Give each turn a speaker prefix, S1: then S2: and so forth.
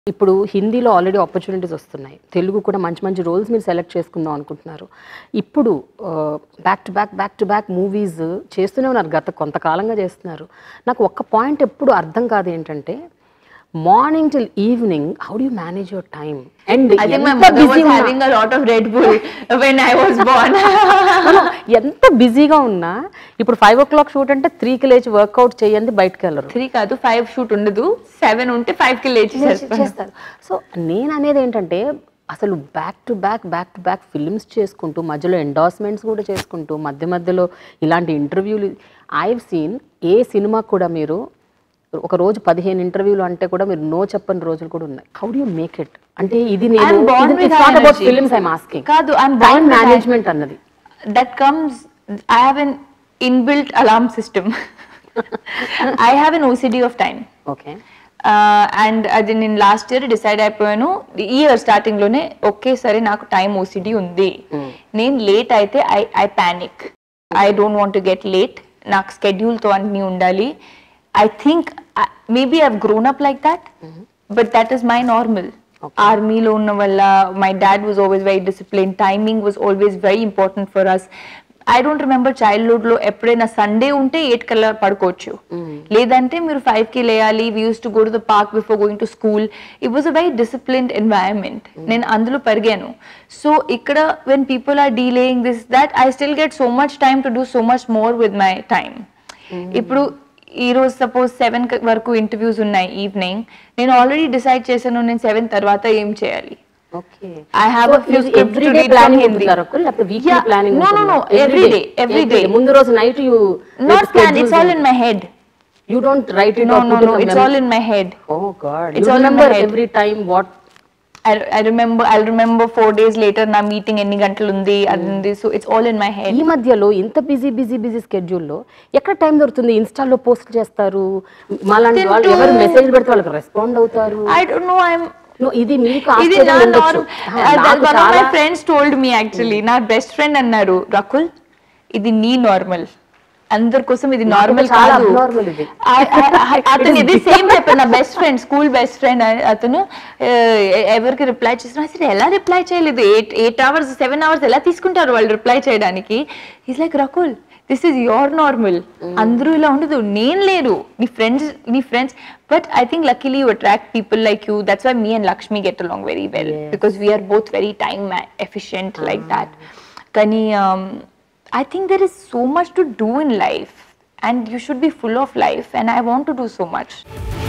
S1: ఇప్పుడు హిందీలో already opportunities వస్తున్నాయి. తెలుగు కూడా మంచి మంచి రోల్స్ మీరు సెలెక్ట్ చేసుకుందాం అనుకుంటున్నారు. ఇప్పుడు బ్యాక్ టు బ్యాక్ మూవీస్ చేస్తూనే ఉన్నారు. గత కొంతకాలంగా చేస్తున్నారు. నాకు ఒక్క పాయింట్ ఎప్పుడు అర్థం కాదు ఏంటంటే, morning till evening how do you manage your time?
S2: And I think my mother was having a lot of Red Bull when I was born.
S1: ఎంత బిజీగా ఉన్నా ఇప్పుడు 5 o'clock షూట్ అంటే 3కి లేచి వర్కౌట్ చేయండి, బయటకు వెళ్ళరు.
S2: 3 కాదు 5 షూట్ ఉండదు, 7 ఉంటే 5కి లేచి
S1: చేస్తారు. సో నేను అనేది ఏంటంటే, అసలు బ్యాక్ టు బ్యాక్ ఫిల్మ్స్ చేసుకుంటూ, మధ్యలో ఎండార్స్మెంట్స్ కూడా చేసుకుంటూ, మధ్యలో ఇలాంటి ఇంటర్వ్యూలు ఐ హావ్ సీన్. ఏ సినిమా కూడా మీరు ఒక రోజు 15 ఇంటర్వ్యూలు అంటే కూడా మీరు నో చెప్పని రోజులు కూడా ఉన్నాయి. How do you make it? అంటే ఇది నేను not about films I'm asking.
S2: కాదు,
S1: టైం మేనేజ్మెంట్ అన్నది
S2: that comes. I have an inbuilt alarm system. I have an OCD of time.
S1: Okay.
S2: And అది నేను లాస్ట్ ఇయర్ డిసైడ్ అయిపోయాను. ఈ year starting లోనే ఓకే సరే నాకు టైం ఓసిడి ఉంది, నేను లేట్ అయితే I panic. I don't want to get late. నాకు స్కెడ్యూల్తో అన్నీ ఉండాలి. I think maybe I've grown up like that, but that is my normal. Army lo unna valla my dad was always very disciplined. Timing was always very important for us. I don't remember childhood lo eppudaina Sunday unte 8 kalla padukochu, ledante meer 5 ki leyali. We used to go to the park before going to school. It was a very disciplined environment. Nen andulo periganu. So ikkada when people are delaying this that, I still get so much time to do so much more with my time. Ippudu ఈ రోజు suppose 7 వరకు interviews ఉన్నాయి evening, నేను already decide చేశాను నేను 7 తర్వాత ఏం చేయాలి.
S1: Okay.
S2: I have a few scripts to read in Hindi.
S1: లేకపోతే weekly planning?
S2: No, every day.
S1: ముందు రోజు night you
S2: not plan, it's all in my head.
S1: You don't write it
S2: or put it? No, it's all in my head.
S1: Oh god.
S2: It's
S1: you
S2: all
S1: remember
S2: in my head.
S1: every time what
S2: I'll remember 4 days later నా meeting ఎన్ని గంటలు ఉంది అది. So it's all in my head.
S1: ఈ మధ్యలో ఇంత busy స్కెడ్యూల్లో ఎక్కడ time దొరుకుతుంది? ఇన్స్టాలో పోస్ట్ చేస్తారు, మాలాంటి వాళ్ళు ఎవరు మెసేజ్ పెడితే వాళ్ళకి రెస్పాండ్ అవుతారు.
S2: I don't know,
S1: ఇది మీకు
S2: ఇది నా normal. My friends told me actually, నా బెస్ట్ ఫ్రెండ్ అన్నారు, రకుల్ ఇది నీ నార్మల్, అందరి కోసం ఇది నార్మల్ కాదు. అతను ఇది సేమ్ చెప్పారు. నా best friend, school best friend, అతను ఎవరికి రిప్లై చేస్తున్నా అసలు ఎలా రిప్లై చేయలేదు, 8 hours 7 hours ఎలా తీసుకుంటారు వాళ్ళు రిప్లై చేయడానికి. Is like Rakul this is your normal, అందరూ ఇలా ఉండదు, నేను లేరు, నీ friends. But I think luckily you attract people like you. That's why me and Lakshmi get along very well, because we're both very time efficient like that. కానీ I think there is so much to do in life and you should be full of life, and I want to do so much.